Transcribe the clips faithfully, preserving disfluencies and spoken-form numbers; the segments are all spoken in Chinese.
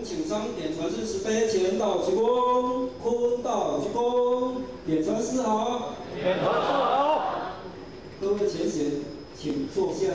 恭请上点传师慈悲，前导鞠躬，坤道鞠躬，点传师好， 点传师好。 各位前贤，请坐下。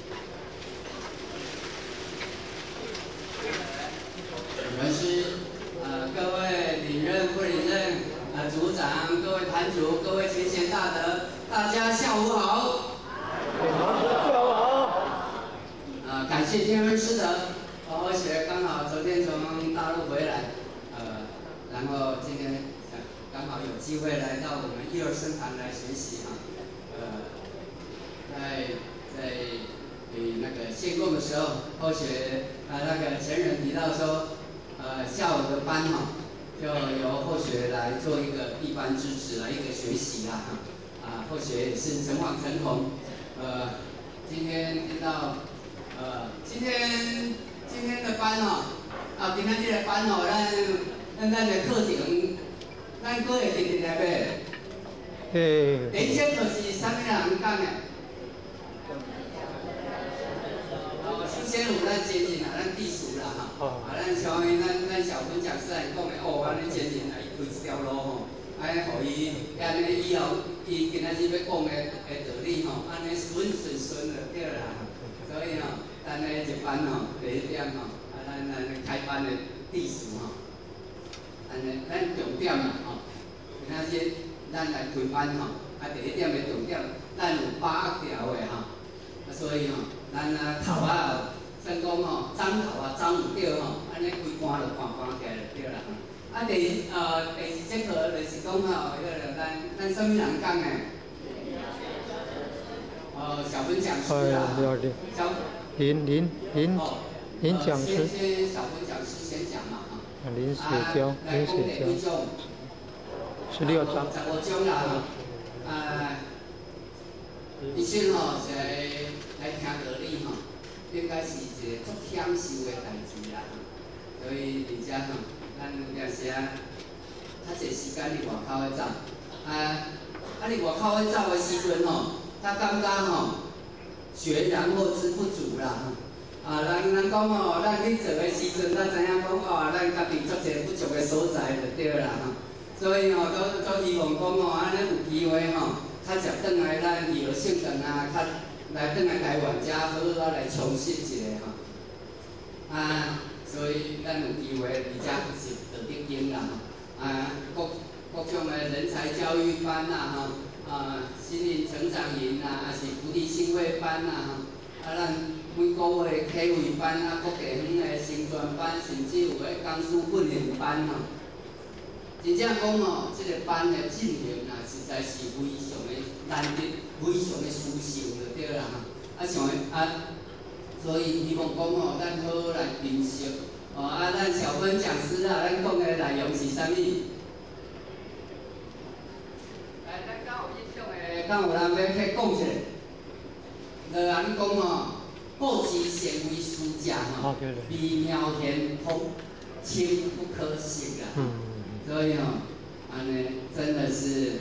传师，呃，各位领任、不领任，呃，组长、各位坛主、各位前贤大德，大家下午好。 点传师下午好。 呃，感谢天恩师德。 而且刚好昨天从大陆回来，呃，然后今天刚好有机会来到我们一二僧堂来学习啊，呃，在在给那个献供的时候，后学啊那个前人提到说，呃，下午的班哈、啊，就由后学来做一个一班支持的一个学习啦，啊，后学也是诚惶诚恐，呃，今天听到，呃，今天。 今天的班哦，啊，今天这个班哦，咱咱咱的课程，咱各会记得来袂？ 嘿。 第一节课是啥物人讲的？哦，首先有咱前人啊，咱地属啦哈，啊，咱像咱咱小分讲师来讲的，哦，安尼前人来开一条路吼，安尼互伊，安尼以后伊今仔日要讲的的道理吼，安尼顺顺顺就对啦，所以吼。 咱呢一班吼，第一点吼，啊，咱咱开班的地属吼，安尼咱重点啦吼，今仔日咱来开班吼，啊，第一点的重点，咱有八条的吼，啊，所以吼，咱啊头啊，算讲吼，长头啊长有着吼，安尼规关就关关起来就对啦吼。啊，第呃第二节课就是讲吼，迄个咱咱什么人讲的？哦，小分讲师啦，小。 林林林林讲师， 先先小分讲师先讲嘛哈。 林水娇，林水娇，十六章。 十五章啦，啊，以前吼是来听道理吼，应该是一个足享受的代志啦。所以而且吼，咱有阵时啊，较侪时间伫外口咧走，啊，啊伫外口咧走的时阵吼，他感觉吼。 学然后知不足啦，啊，人人讲吼，咱去做的时阵，咱知影讲哦，咱家己足侪不足的所在就对啦哈。所以吼，都都希望讲吼，安尼有机会吼，较接转来咱以后性长啊，较来转来台湾遮好好来充实一下吼。啊，所以咱有机会而且是得得经啦，啊，各各种的人才教育班啦吼。 啊，心灵成长营啊，还是菩提心慧班啊，啊，咱每个月体会班啊，各地方的升专班，甚至有个工书训练班吼。真正讲吼，这个班的进行啊，实在是非常的难得，非常的殊胜就对啦哈。啊，像啊，所以希望讲吼，咱好好来珍惜。哦，啊，咱小分讲师啊，咱讲的内容是啥物？ 敢有人要去讲一下？就安讲吼，故知贤为师者吼，微妙玄通，亲不可信啊。嗯。所以吼，安尼真的是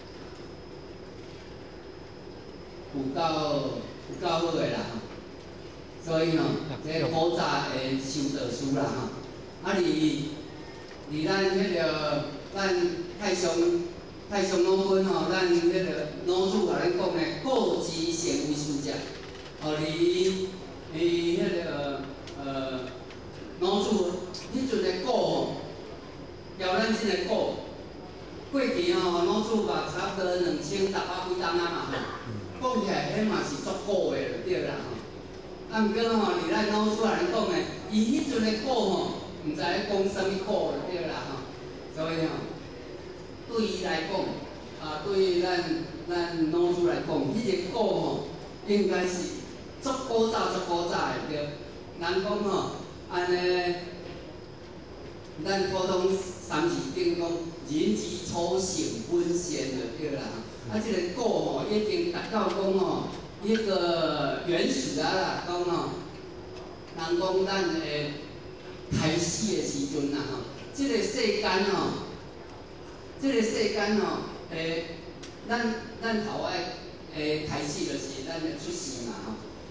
有够有够好个啦。所以吼，这古早的修道书啦吼，啊，伫伫咱迄个咱太上。 太上老本吼，咱迄个老祖甲咱讲的“故知贤为师者”，哦，离离迄个呃老祖迄阵的古吼，调咱即个古，过去吼老祖嘛差不多两千六百几档啊嘛吼，讲起来迄嘛是足古的就对啦吼。啊，毋过吼，离咱老祖甲咱讲的，伊迄阵的古吼，毋知咧讲啥物古就对啦吼，所以吼。 对伊来讲，啊，对于咱咱老师来讲，迄、那个古吼，应该是足古早、足古早的对。人讲吼，安尼，咱普通三字经讲，人之初性本善就对啦。啊，即、这个古吼，已经达到讲吼，迄个原始啊啦，讲吼，人讲咱的开始的时阵啦吼，即、这个世间吼。 这个世间吼，诶，咱咱头爱诶开始就是咱的出世嘛吼，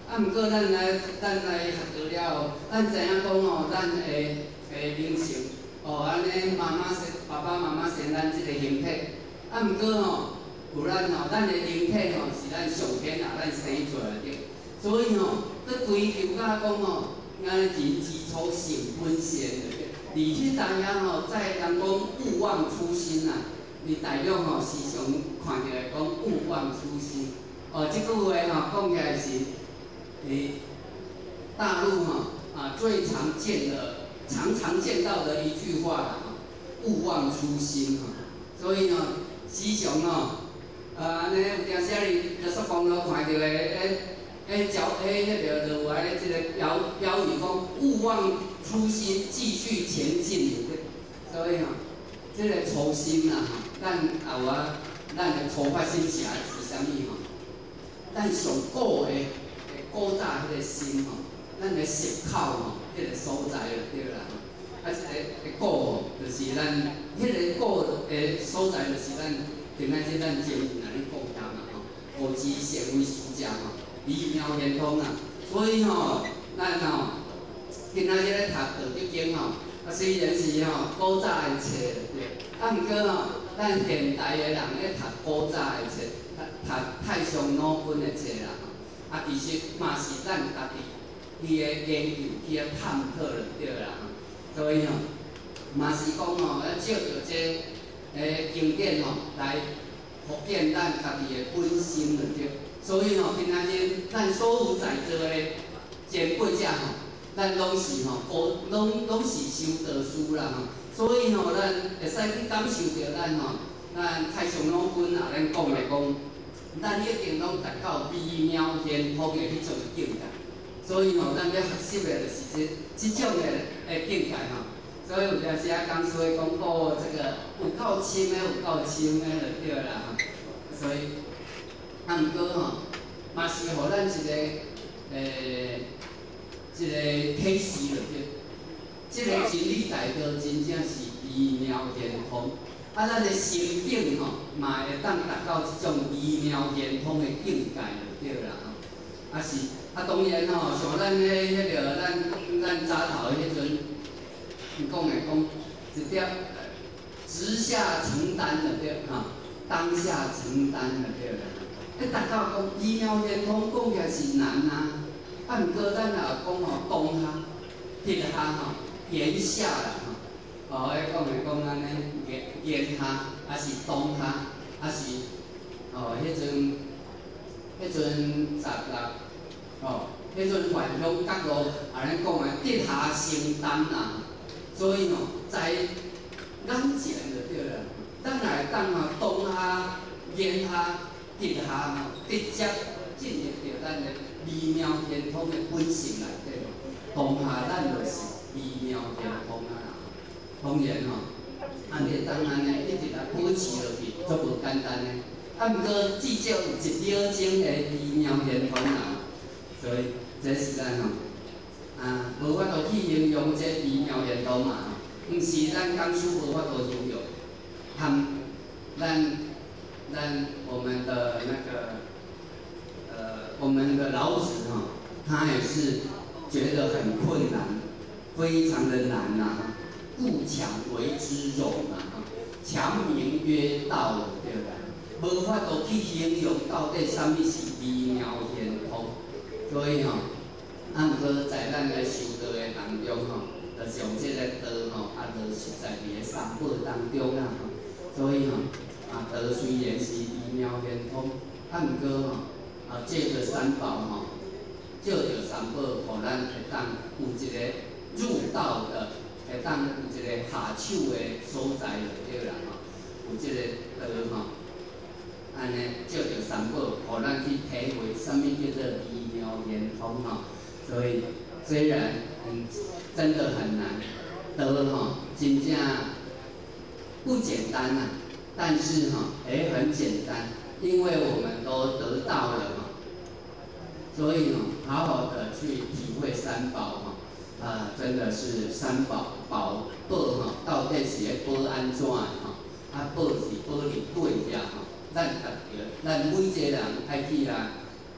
啊，毋过咱来咱来学到了，咱知影讲吼，咱会会灵性，哦，安尼妈妈生爸爸妈妈生咱即个形体，啊，毋过吼，有咱吼，咱的灵体吼是咱上天啊，咱生出来的，所以吼，佮追求甲讲吼，咱人之初性本善的，而迄当下吼，在人讲勿忘初心啊，你大约吼时常看到讲勿忘初心，哦，即句话吼讲起来是。 诶，大陆哈啊最常见的、常常见到的一句话啦，勿忘初心哈。所以呢，时常哦，啊，安尼有当时啊，你高速公路看到的诶诶交诶迄个路外即个标标语讲勿忘初心，继续前进的。所以吼，即个初心啦，咱后啊，咱的初发心是是啥物吼？咱上古的。 古早迄个心吼，咱个石口吼，迄个所在就对啦。啊，即个古吼，就是咱迄个古的所在，就是咱今仔日咱前面来咧讲下嘛吼，五指成为师者吼，微妙圆通啊。所以吼，咱吼今仔日咧读《道德经》吼，啊虽然是吼古早的册对，啊毋过吼，咱现代的人咧读古早的册，读读太上老本的册啦。 啊，其实嘛是咱家己去个研究、去个探讨就对啦。所以吼，嘛是讲吼，要借着这诶经典吼来复健咱家己的本心就对。所以吼，今仔日咱所有在座的前辈者吼，咱拢是吼，无拢拢是修道士啦吼。所以吼，咱会使去感受着咱吼，咱太上老君啊，咱讲的讲。 咱一定拢达到微妙圆通的迄种境界，所以吼，咱要学习的就是即即种的诶境界吼。所以有阵时啊，讲说讲哦，这个有够深的，有够深的就对啦吼。所以，啊毋过吼，嘛是互咱一个诶，一个启示就对。即个真理大道真正是微妙圆通。 啊，咱的心境吼，嘛会当达到即种微妙圆通的境界就对啦吼。啊是，啊当然吼，像咱迄迄个咱咱早头的迄阵，讲的讲，直接直下承担就对吼，当下承担就对啦。迄达到讲微妙圆通，讲起来是难啊。啊毋过咱若讲吼，当下、撇下吼、言下啦吼。 哦，迄讲的讲安尼言言下，还是当下，还是哦，迄阵迄阵十六，哦，迄阵环乡角落，安尼讲的跌下承担啦。所以吼，在眼前就对啦。咱来当吼当下、言下、跌下吼，直接进入到咱的微妙圆通的本性内底。当下咱就是微妙圆通啊。 当然吼，安尼当安尼一直来保持落去，足无简单的。啊，毋过至少有一秒钟的微妙圆通啦。所以这是咱吼，啊，无法度去形容这微妙圆通嘛吼，毋是咱讲师无法度形容，含咱咱我们的那个呃，我们的老子哈，他也是觉得很困难，非常的难呐。 故强为之容啊！强名曰道，对啦，无法度去形容到底啥物是微妙圆通。所以吼，啊毋过在咱个修道的当中吼，就将这个道吼，啊，就实在伫个三宝当中啦吼。所以吼，啊，道虽然是微妙圆通，啊毋过吼，啊借着三宝吼，借着三宝，互咱会当有一个入道的。 会当有一个下手的所在就对啦吼，有即个道吼，安尼借着三宝，互咱去体会什么叫做微妙圆通吼。所以虽然嗯真的很难，道吼真正不简单呐、啊，但是吼也很简单，因为我们都得到了嘛，所以吼好好的去体会三宝吼。 啊，真的是三宝宝宝吼，到底是咧宝安怎吼？啊，宝是宝伫对遐吼，咱家己，咱每一个人爱去来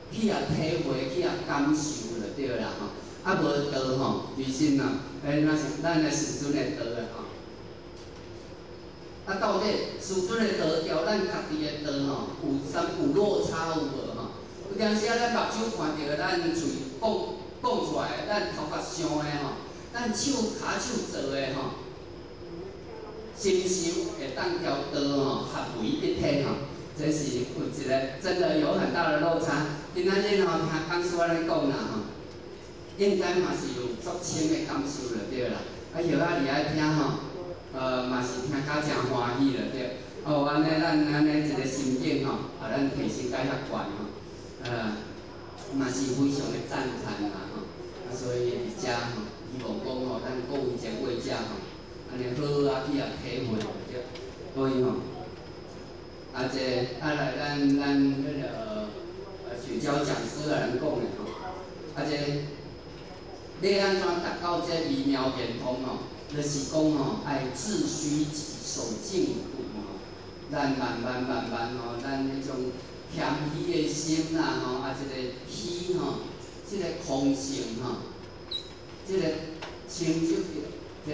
去啊体会，去啊感受就对啦吼。啊无道吼，其实啊，诶，那是咱的师尊的道的吼。啊，到底师尊的道调咱家己的道吼，有啥有落差有无吼？有当时啊，咱目睭看到咱喙讲讲出来，咱头壳想的吼，咱手骹手做的吼，心修会当调道吼合为一体吼，这是有一个真的有很大的落差。今仔日吼听讲师安尼讲啦吼，应该嘛是有足深的感受了对啦。啊，后仔你爱听吼，呃，嘛是听甲真欢喜了对。哦，安尼咱安尼一个心境吼，啊，咱提升甲遐悬吼，呃，嘛是非常的赞叹啦吼。啊，所以伫遮吼，希望讲吼，咱各位前辈者吼，安尼好啊去啊体会对。所以吼，啊这啊来咱咱迄个呃雪娇讲师来人讲的吼，啊这。要安怎达到这微妙圆通吼？就是讲吼，爱自虚己，守静笃吼。咱慢慢慢慢吼，咱迄种谦虚的心啦吼，啊，这个虚吼，这个空性吼，这个清净着这，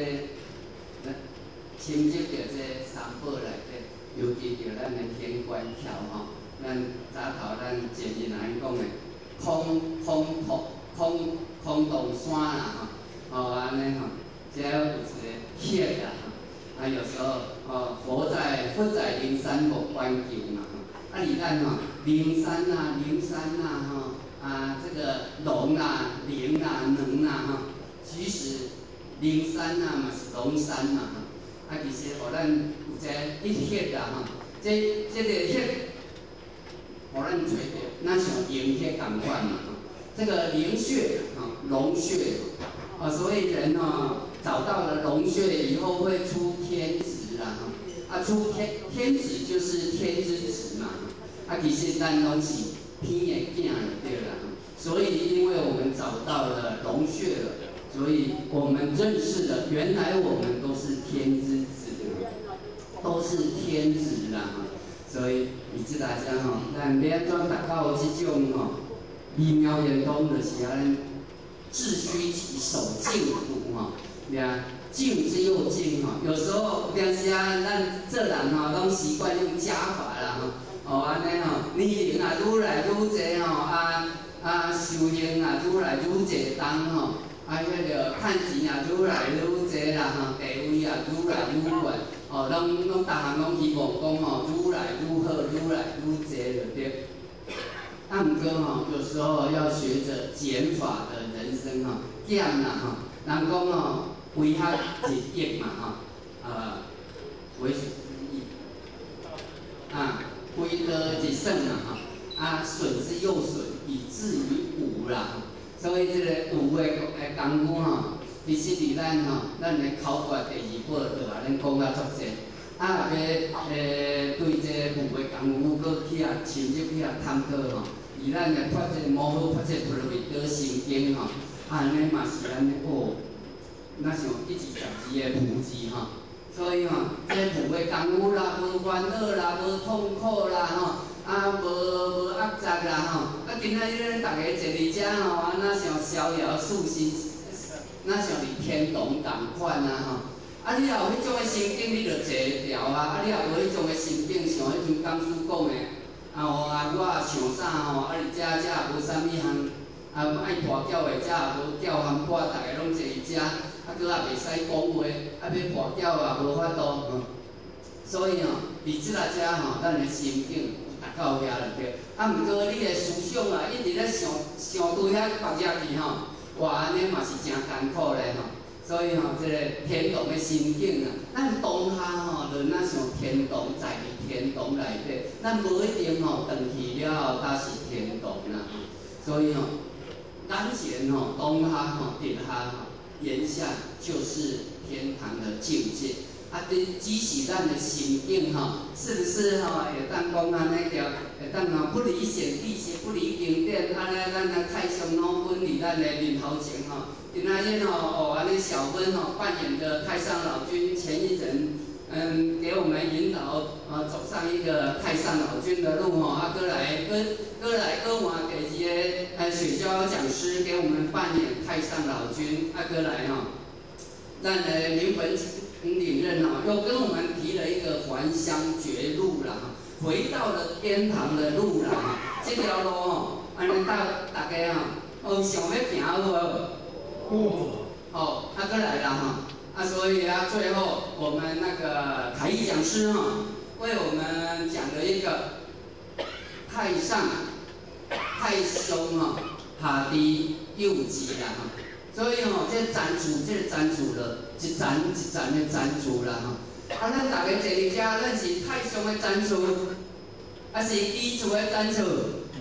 清净着这三宝内底，尤其着咱的天官桥吼，咱早头咱前日安尼讲的，空空空空。空洞山啦吼，哦安尼吼，只要有一个歇啦吼，啊有时候哦佛在佛在灵山无关求嘛吼，啊你咱吼灵山啊灵山啊吼，啊这个龙啊灵啊能啊吼，其实灵山啊嘛是龙山嘛吼，啊其实互咱有这一歇啦吼，这这个歇，互咱找着，咱像灵歇共款嘛吼。这个灵穴啊，龙穴啊，所以人啊找到了龙穴以后会出天子啦，啊出天天子就是天之子嘛，啊其实咱拢是偏的囝了对啦，所以因为我们找到了龙穴了，所以我们认识了原来我们都是天之子，都是天子啦，所以以致大家吼，咱要安怎达到这种吼。微妙圆通就是安自虚己，守静笃吼，俩静之又静吼。有时候有当时啊，咱做人吼，拢习惯用加法啦吼，哦安尼吼，年龄啊愈来愈济吼，啊啊修行啊愈来愈济重吼，啊迄个趁钱啊愈来愈济啦吼，地位啊愈来愈悬，哦，拢拢逐项拢希望讲吼，愈来愈好，愈来愈济就对。啊，毋过吼，有时候要学着减法的人生吼，减啦吼，人讲吼，为合一益嘛吼，呃，为损之益，啊，为得一胜嘛吼，啊，损之又损，以至于无啦。所以这个有的诶功夫吼，其实伫咱吼，咱的考古第二本就啊，咱讲啊足济。啊，个诶对这有的功夫，搁去啊深入去啊探讨吼。以咱的发这模糊发这普罗米德神经吼，安尼嘛是安尼哦，那像一字十字的符字吼，所以吼，这符的功夫啦，无烦恼啦，无痛苦啦吼，啊无无压榨啦吼，啊今仔日咱大家坐伫遮吼，啊那像逍遥舒适，那像伫天堂同款啊吼，啊你若有迄种的心境，你就坐会牢啊，啊你若无迄种的心境，像迄阵讲师讲的。啊吼啊！我想啥吼？啊，伫遮遮也无啥物项，啊爱跋筊的遮也无筊含跋，逐个拢坐伫遮，啊佫也袂使讲话，啊要跋筊也无法度，嗯。所以吼，伫即个遮吼，咱的心境达到遐就对。啊，毋过你的思想啊，一直咧想想对遐白热去吼，哇安尼嘛是真艰苦咧吼。所以吼，即、這个天堂的心境啊，咱当下吼，就那像天堂在伫天堂内底，咱无一定吼，转去了后才是天堂啦。所以吼，当前吼，当下吼，当下吼，眼下就是天堂的境界。啊，这只是咱的心境吼，是不是吼？会当讲安尼条，会当吼不离显地邪，不离经典，安尼咱的太上老君伫咱的面头前吼。今仔日吼，哦，安尼小芬吼扮演的太上老君前一人， 嗯，给我们引导，呃，走上一个太上老君的路哈。啊，过来，过过来，过换给这些呃雪娇讲师给我们扮演太上老君，啊，过来哈，咱的灵魂领任哈，又跟我们提了一个还乡绝路了哈，回到了天堂的路了哈。这条路哈，安尼大大家哈，哦，想要行好无？有。哦，啊，过来了哈。 啊，所以啊，最后我们那个台艺讲师哈、哦，为我们讲了一个太上太凶哈、哦，下地幼稚啦哈。所以吼、哦，这赞助，这赞助了，一赞一赞的赞助啦哈。啊，咱大家坐伫遮，咱是太上的赞助，还是基础的赞助，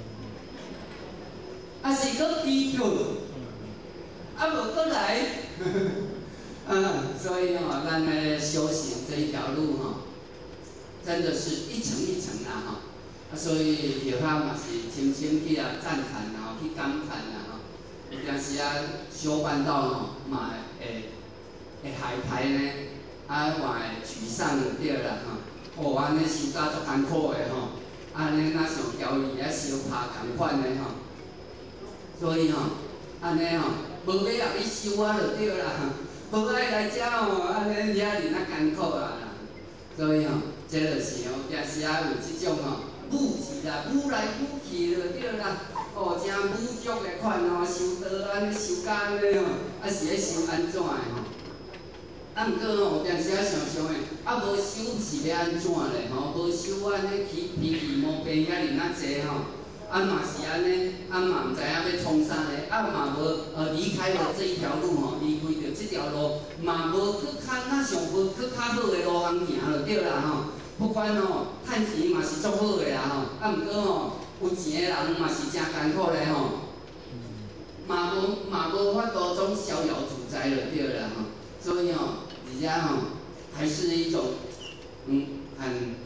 还是搁基础，啊无搁来。嗯，所以哈、哦，咱的修行这一条路哈、哦，真的是一层一层啦哈。啊，所以有他嘛是深深去啊赞叹啊，去感叹啊哈。有阵时啊，小办道吼嘛会会害怕呢，啊嘛会沮丧就对啦哈。哦，安尼修甲足艰苦的吼，安尼哪像交易啊相拍共款的吼。所以吼，安尼吼，无要后你修啊就对啦。 无爱来遮吼，安尼遐尔那艰苦啊啦，所以吼，这就是吼，有时啊有即种吼武气啦，武来武去就对啦。哦，真武足的款吼，修道安尼修甲安尼吼，啊是咧修安怎的吼？啊，毋过吼，有阵时啊想想的，啊无修是要安怎咧吼？无修安尼起脾气毛病遐尔那济吼。 啊嘛是安尼，啊嘛唔知影要创啥咧，啊嘛无呃离开了这一条路吼，离开着这条路，嘛无搁较哪上无搁较好的路通行就对啦吼。不管吼，趁钱嘛是足好的啦吼，啊毋过吼，有钱的人嘛是真艰苦咧吼，嘛无嘛无法度总逍遥自在就对啦吼。所以吼，而且吼，还是一种嗯很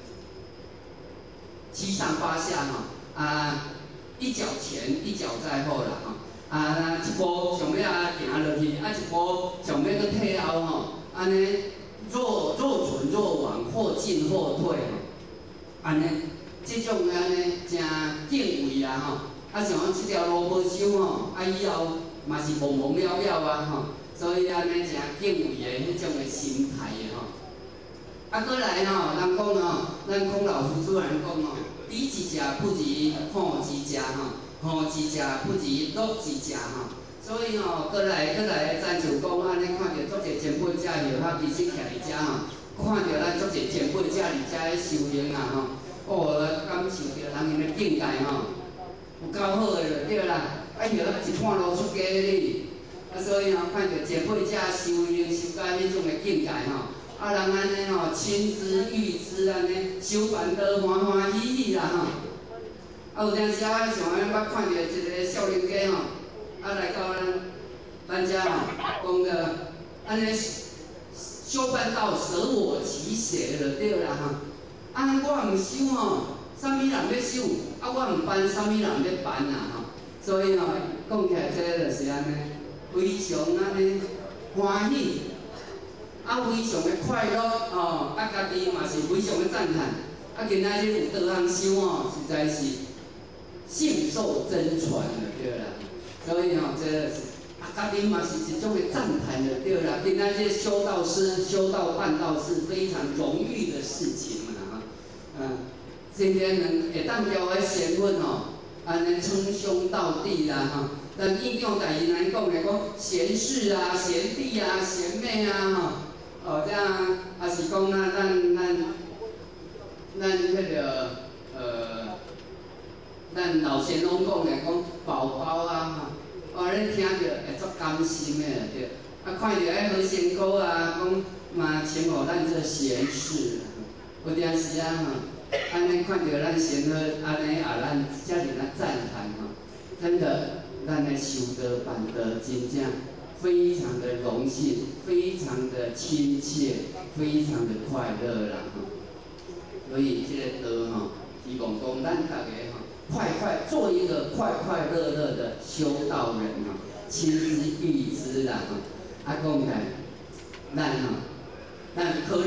七上八下吼啊。 一脚前，一脚在后啦吼。啊，一步想要行落去，啊一步想要搁退后吼。安尼若若存若亡，或进或退吼。安尼，这种安尼真敬畏啊吼。啊像讲这条路无修吼，啊以后嘛是懵懵了了啊吼。所以安尼真敬畏的迄种的心态的吼。啊，过来吼，人讲吼，咱孔老夫子人讲吼。 低之者不如好之者吼，好之者不如乐之者吼。所以吼，过来过来，咱就讲安尼看到足侪前辈者就较其实徛伫遮吼，看到咱足侪前辈者伫遮咧修行啊吼，哦，感受到人因的境界吼，有够好个就对啦。啊，许咱一半路出家哩，啊，所以吼看到前辈者修行修到迄种的境界吼。 啊，人安尼吼，亲之遇之安尼，修办得欢欢喜喜啦吼。啊，有阵时啊，像安尼，捌看到一个少年家吼，啊来到咱咱遮吼，讲个安尼修办到舍我其谁就对啦吼。啊，我毋修吼，啥物人要修？啊，我毋办，啥物人要办啦吼。所以吼，讲起来这就是安尼，非常安尼欢喜。 啊，非常的快乐哦，啊，家己嘛是非常的赞叹。啊，今仔日有倒通修哦，实在是信受真传的对啦。所以吼、哦，这啊，家己嘛是一种的赞叹的对啦。今仔日修道师修道办道是非常荣誉的事情嘛哈。嗯，今天能会当交个贤分哦，安尼称兄道弟啦哈。咱应用台语来讲来讲，贤士啊、贤弟啊、贤妹啊哈。 哦，这样啊是讲咱咱咱咱迄个呃，咱老先拢讲的讲宝宝啊，哦，恁听着会足甘心的对。啊，看到迄好仙姑啊，讲嘛请互咱做贤士，有阵时啊吼，安尼看到咱贤好，安尼啊咱遮尔啊赞叹吼，真的，咱的修德办德真正。 非常的荣幸，非常的亲切，非常的快乐啦哈。所以这个道哈，希望讲咱大家哈，快快做一个快快乐乐的修道人哈，亲之欲之啦哈。啊，讲起来，咱哈，咱可能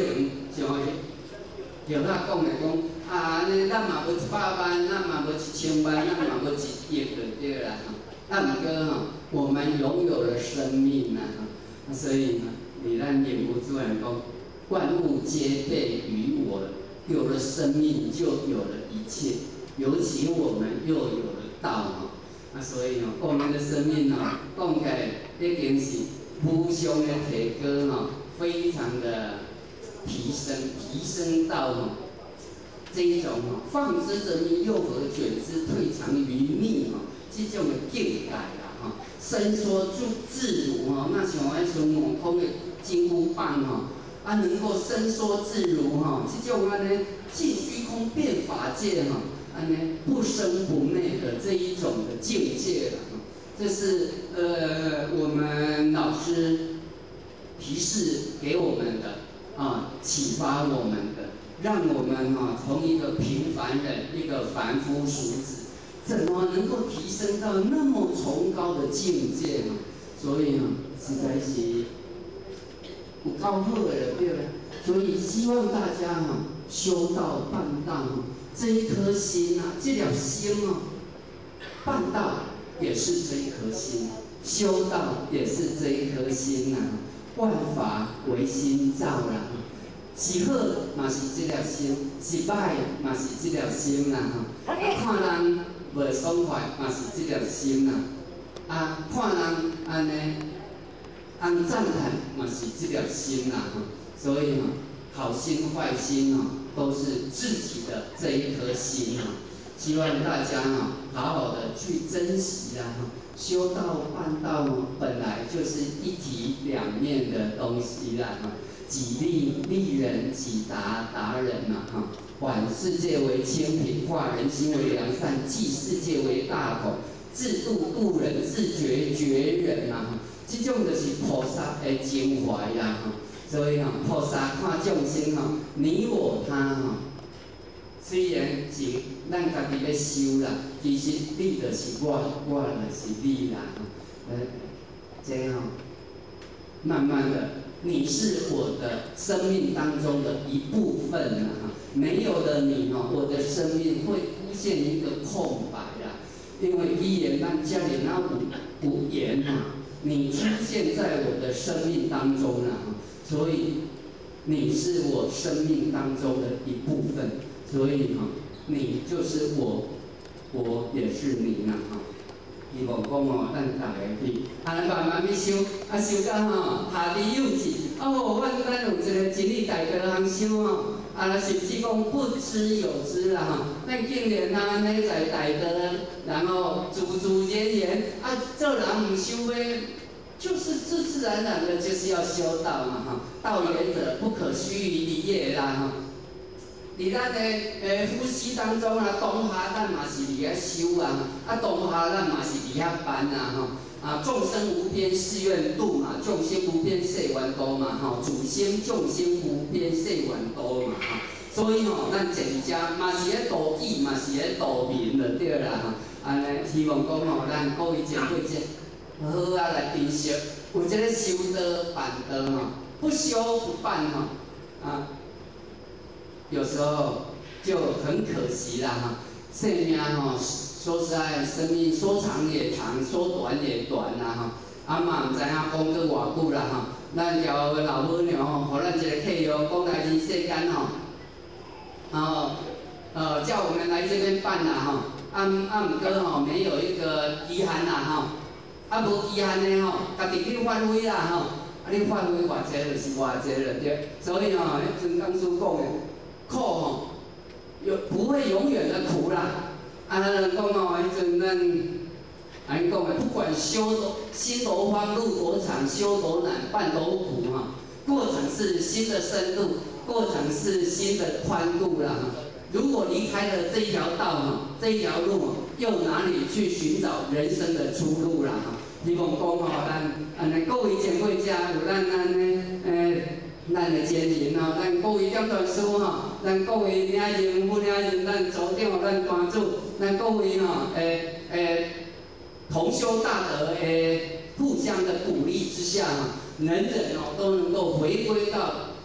像有他讲的讲啊，安尼咱嘛无一百万，咱嘛无一千万，咱嘛无一亿就对啦。啊，毋过吼，我们拥有了生命啊，所以呢，你咱念佛主人讲，万物皆备于我，有了生命就有了一切，尤其我们又有了道啊，啊，所以哦，我们的生命哦，讲起来已经是无上的提高哦，非常的提升，提升到哦。这一种哦，放之则密，又何卷之，退藏于密哦，这种的境界啦吼，伸缩自自如吼，那像迄孙悟空的金箍棒吼，啊能够伸缩自如吼，这种安尼尽虚空遍法界吼，安尼不生不灭的这一种的境界啦，这是呃我们老师提示给我们的啊，启发我们的。让我们哈、啊、从一个平凡人，一个凡夫俗子，怎么能够提升到那么崇高的境界呢？所以呢、啊，实在是有够好的了，对了。所以希望大家哈、啊、修道办道、啊，这一颗心啊，这条心啊，办道也是这一颗心，修道也是这一颗心呐、啊。万法唯心造啦。是好嘛是这条心，是歹嘛是这条心啦吼。啊，看人袂爽快嘛是这条心啦。啊，看人安尼安赞叹嘛是这条心啦吼。所以吼，好心坏心吼，都是自己的这一颗心吼。希望大家吼，好好的去珍惜啦吼。修道办道本来就是一体两面的东西啦吼。己利利人，己达达人嘛哈，缓世界为清平，化人心为良善，济世界为大同，自度度人，自觉觉人嘛哈，这种就是菩萨的情怀啦哈。所以哈，菩萨看众生哈，你我他哈，虽然是咱家己咧修啦，其实你就是我，我就是你啦哈。呃，这样慢慢的。你是我的生命当中的一部分啊！没有了你哦，我的生命会出现一个空白啦。因为一言难加连那五五言啊，你出现在我的生命当中啊，所以你是我生命当中的一部分，所以哈，你就是我，我也是你呐哈。希望讲哦，咱大家去，啊慢慢去修，啊修到吼下地有志，哦，阮咱有一个真理大德通修哦，啊甚至讲不知有之啦吼，咱竟然啊安尼在大德，然后自自然然，啊做人唔修诶，就是自自然然的就是要修道嘛哈，道言者不可虚于离也啦哈。伫咱的诶呼吸当中啊，当下咱嘛是伫遐修啊，啊当下咱嘛是伫遐办啊吼，啊众生无边誓愿度嘛，众生无边誓愿度嘛吼，主心众生无边誓愿度嘛吼，所以吼，咱真正嘛是咧度己，嘛是咧度民就对啦吼，安尼希望讲吼，咱各位前辈者好好啊来珍惜，有这个修道办道吼，不修不办吼，啊。有时候就很可惜啦哈，生命吼，说实在，生命说长也长，说短也短啦哈。啊嘛唔知影讲过偌久啦哈，咱条老母娘吼，互咱一个契约，讲来人世间吼，然后呃叫我们来这边办啦哈，啊啊唔过吼，没有一个遗憾啦哈，啊无遗憾的吼，家己去发挥啦吼，啊你发挥偌济就是偌济了对，所以吼，迄阵刚叔讲的。苦吼，有不会永远的苦啦。啊，咱讲哦，迄阵咱安讲的，不管修多心多宽，路多长，修多难，办多苦哈。过程是心的深度，过程是心的宽度啦。如果离开了这一条道哈，这一条路，又哪里去寻找人生的出路啦？哈，希望讲吼，咱安尼各位前辈者有咱安尼诶。咱的前人吼，咱各位点传师吼，咱各位领人、副领人，咱组长、咱班主，咱各位吼，诶诶，同修大德诶，互相的鼓励之下，人人哦都能够回归到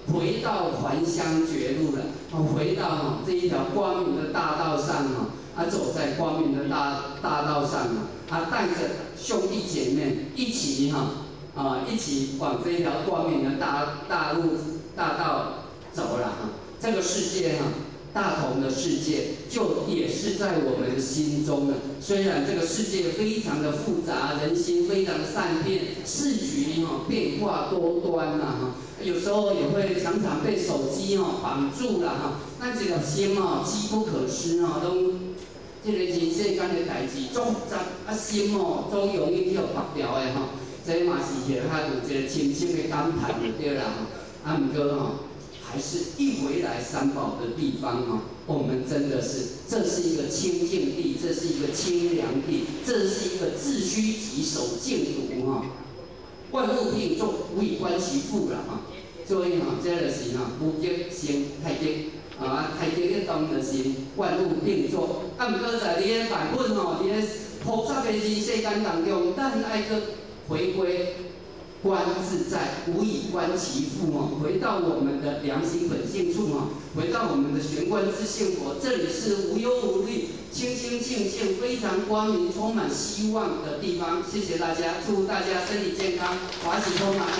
回到还乡绝路了，啊，回到哈这一条光明的大道上哈，啊，走在光明的大大道上啊，啊，带着兄弟姐妹一起哈，啊，一起往这一条光明的大大路大道走了哈。这个世界哈，大同的世界就也是在我们的心中的。虽然这个世界非常的复杂，人心非常的善变，市局哈变化多端呐哈。有时候也会常常被手机哦绑住了哈，咱这个心哦机不可失哦，拢这个人世间的代志足复杂，啊心哦总容易去绑掉的吼，这嘛是许较有一个深深的感叹就对啦吼，啊毋过吼，还是一回来三宝的地方哦，我们真的是这是一个清净地，这是一个清凉地，这是一个自虚己守静笃哈。万物并作，无以观其父啦哈。所以哈，这就是哈，无极生太极，啊，太极咧当就是万物并作。啊，毋过在你个版本吼，伫咧复杂的人世间当中，咱爱个回归观自在，无以观其父哦。回到我们的良心本性处哦，回到我们的玄观自性佛，这里是无忧无虑、清清净净、非常光明、充满希望的地方。谢谢大家，祝大家身体健康，法喜充满。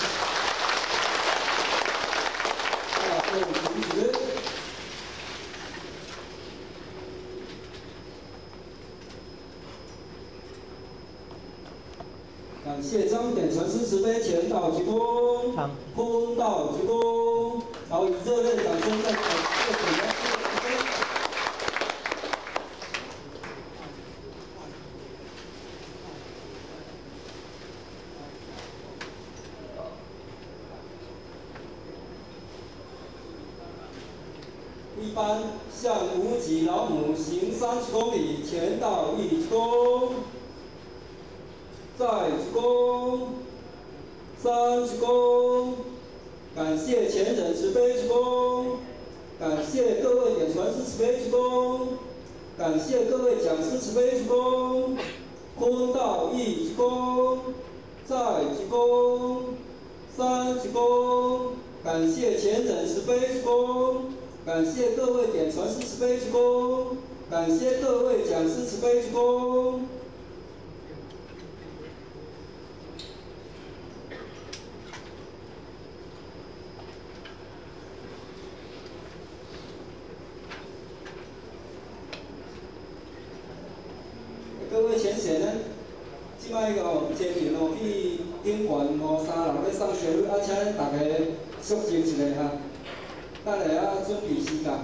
各位同学，感谢张典传师慈悲前导鞠躬，坤道鞠躬，然后以热烈掌声再感谢本人师慈悲。一般向无极老母行三十公里，前导一鞠躬，再鞠躬，三鞠躬，感谢前人慈悲鞠躬，感谢各位点传师慈悲鞠躬，感谢各位讲师慈悲鞠躬，坤道一鞠躬，再鞠躬，三鞠躬，感谢前人慈悲鞠躬。感谢各位点传师慈悲鞠躬，感谢各位讲师慈悲鞠躬。各位浅显呢，即摆个哦，前面哦去顶悬哦，三人咧送小费，啊，请恁大家肃静一下哈。等下啊，准备时间。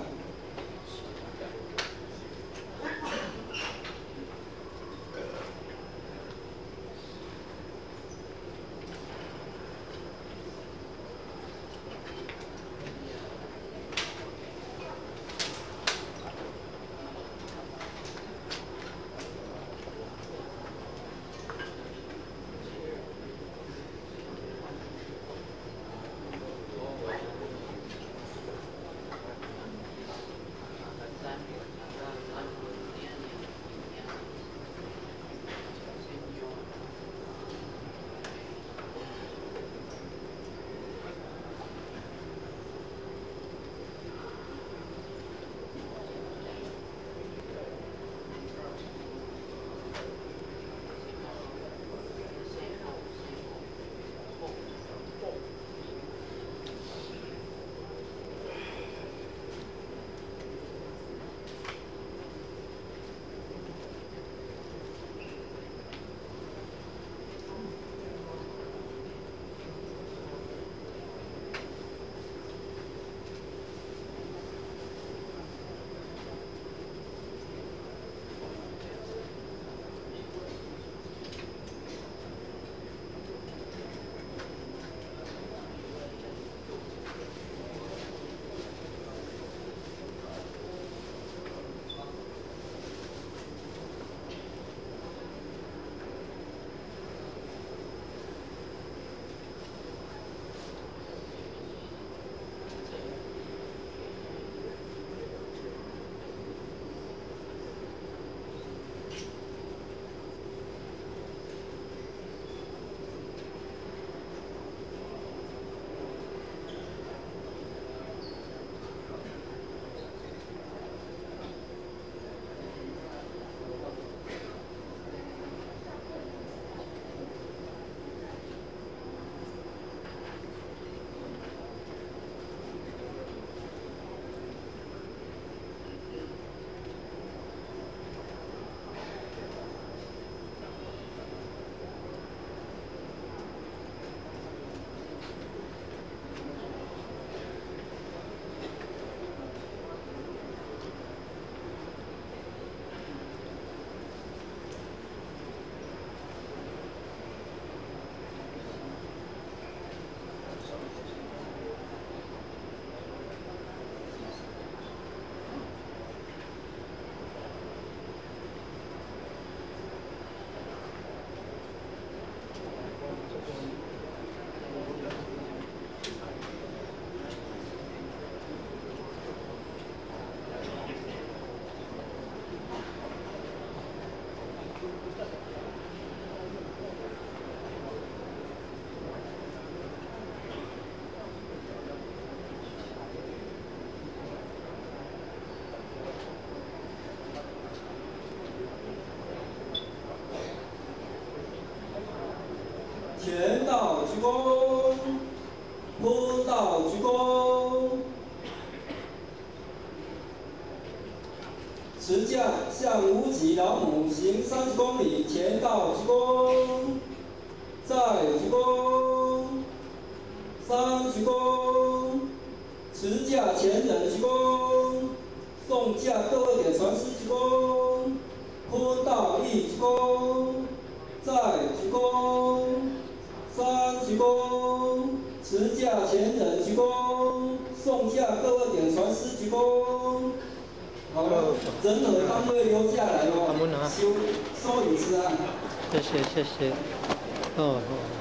鞠躬，坤道鞠躬。持将向无极老母行三十公里，前道鞠躬，再鞠躬，三鞠躬，持驾前人鞠躬，送驾各位点传师鞠躬，坤道一鞠躬，再鞠躬，三鞠躬，持驾前人鞠躬，送驾各位点传师鞠躬。 好了，人和单位留下来哦，修收一次啊。 谢谢谢谢，哦哦。